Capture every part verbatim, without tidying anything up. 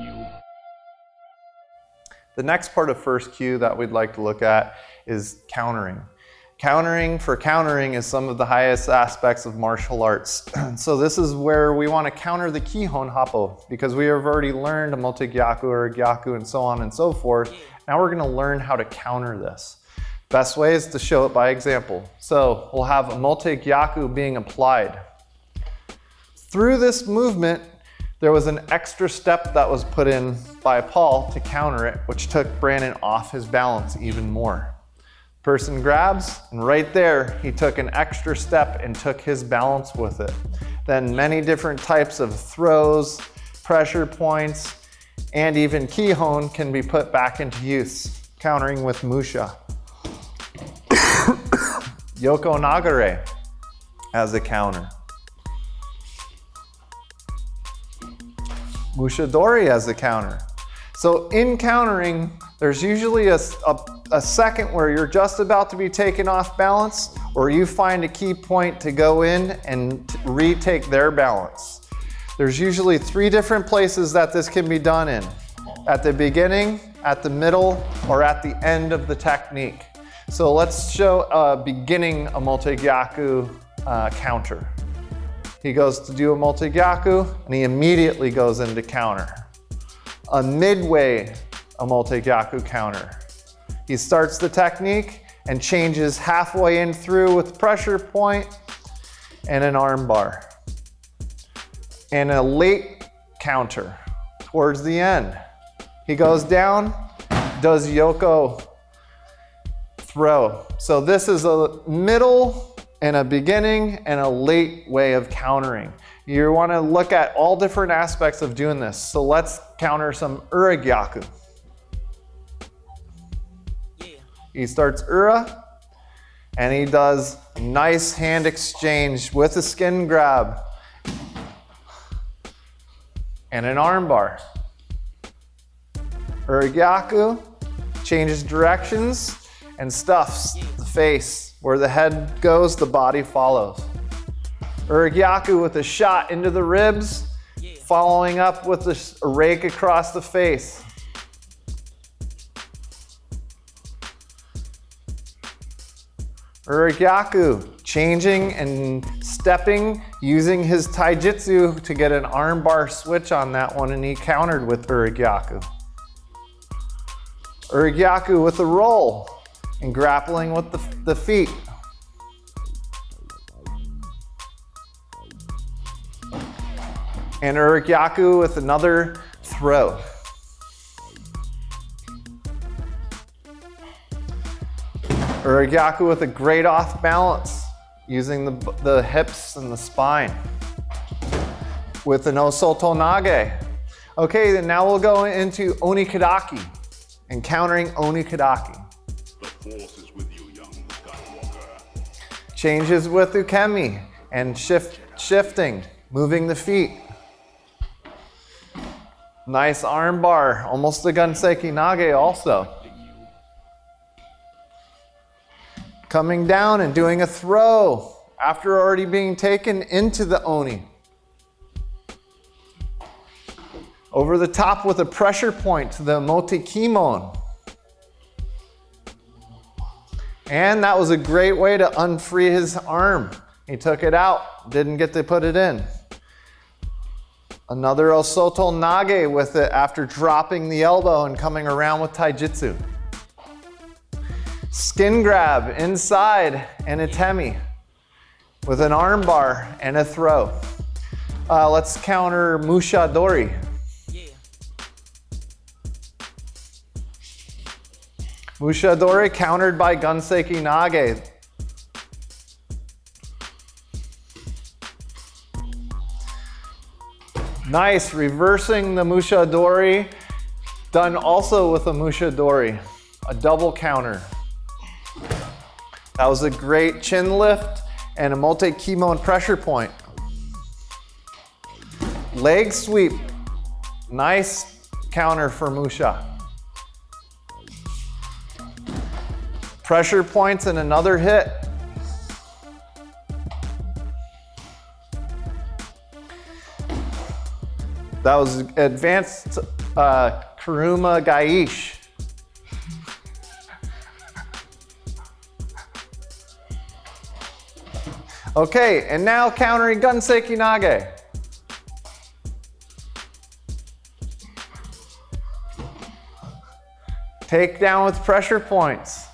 The next part of first kyu that we'd like to look at is countering. Countering for countering is some of the highest aspects of martial arts. So this is where we want to counter the Kihon Happo, because we have already learned a Motegyaku or a Gyaku and so on and so forth. Now we're going to learn how to counter this. Best way is to show it by example. So we'll have a Motegyaku being applied. Through this movement, there was an extra step that was put in by Paul to counter it, which took Brandon off his balance even more. Person grabs, and right there, he took an extra step and took his balance with it. Then many different types of throws, pressure points, and even Kihon can be put back into use, countering with Musha. Yoko Nagare as a counter. Mushadori as a counter. So in countering, there's usually a, a, a second where you're just about to be taken off balance, or you find a key point to go in and retake their balance. There's usually three different places that this can be done in. At the beginning, at the middle, or at the end of the technique. So let's show a beginning a Motegyaku uh, counter. He goes to do a Motegyaku, and he immediately goes into counter. A midway, a Motegyaku counter. He starts the technique and changes halfway in through with pressure point and an arm bar. And a late counter towards the end. He goes down, does Yoko throw. So this is a middle and a beginning and a late way of countering. You want to look at all different aspects of doing this. So let's counter some Uragyaku. Yeah. He starts Ura, and he does a nice hand exchange with a skin grab and an arm bar. Uragyaku changes directions and stuffs the face. Where the head goes, the body follows. Uragyaku with a shot into the ribs, following up with a rake across the face. Uragyaku, changing and stepping, using his taijutsu to get an arm bar switch on that one, and he countered with Uragyaku. Uragyaku with a roll and grappling with the, the feet. And Uragyaku with another throw. Uragyaku with a great off balance, using the, the hips and the spine. With an Osoto Nage. Okay, then now we'll go into Onikadaki and countering Onikadaki. The force is with you, young Skywalker. Changes with Ukemi and shift, shifting, moving the feet. Nice arm bar, almost a Ganseki Nage also. Coming down and doing a throw after already being taken into the Oni. Over the top with a pressure point to the Motekimon. And that was a great way to unfree his arm. He took it out, didn't get to put it in. Another Osoto Nage with it after dropping the elbow and coming around with taijutsu. Skin grab inside and a temi with an arm bar and a throw. Uh, let's counter Mushadori. Yeah. Mushadori countered by Ganseki Nage. Nice, reversing the Mushadori, done also with a Mushadori, a double counter. That was a great chin lift and a Motekimon pressure point. Leg sweep, nice counter for Musha. Pressure points and another hit. That was advanced uh, Kuruma Gaish. Okay, and now countering Gunseki Nage. Take down with pressure points.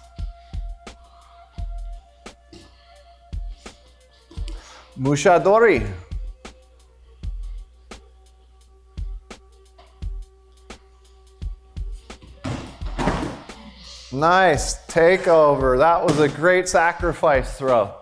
Mushadori. Nice takeover. That was a great sacrifice throw.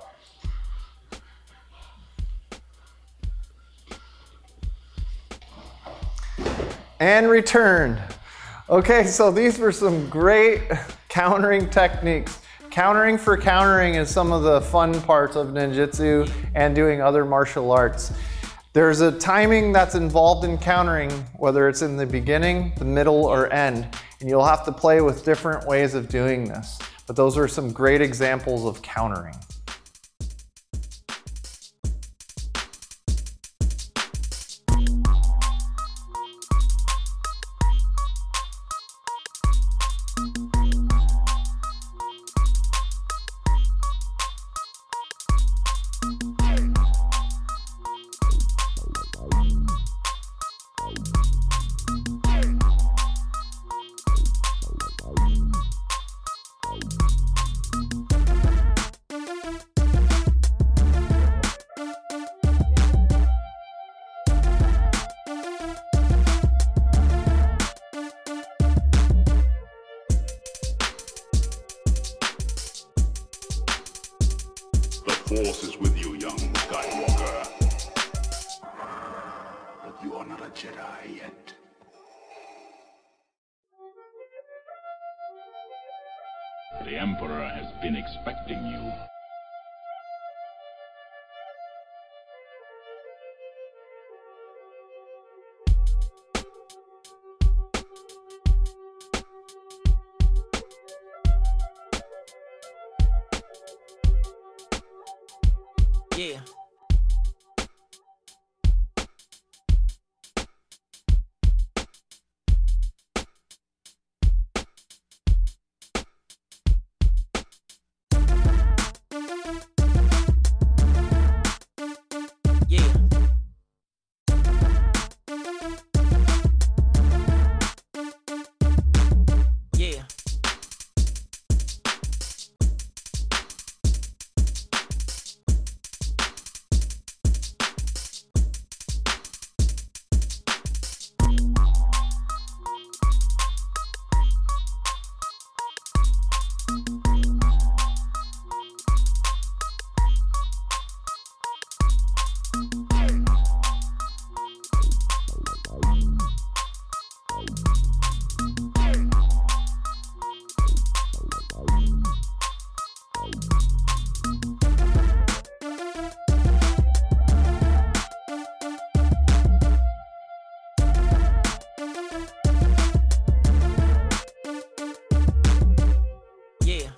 And returned. Okay, so these were some great countering techniques. Countering for countering is some of the fun parts of ninjutsu and doing other martial arts. There's a timing that's involved in countering, whether it's in the beginning, the middle, or end, and you'll have to play with different ways of doing this. But those are some great examples of countering. The Force is with you, young Skywalker. But you are not a Jedi yet. The Emperor has been expecting you. Yeah. Yeah. Yeah. Yeah.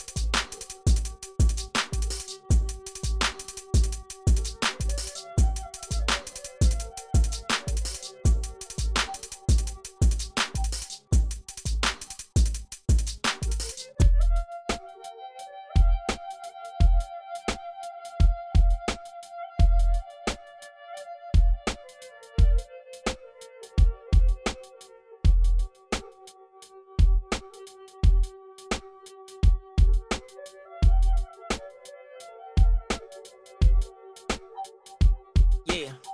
Yeah.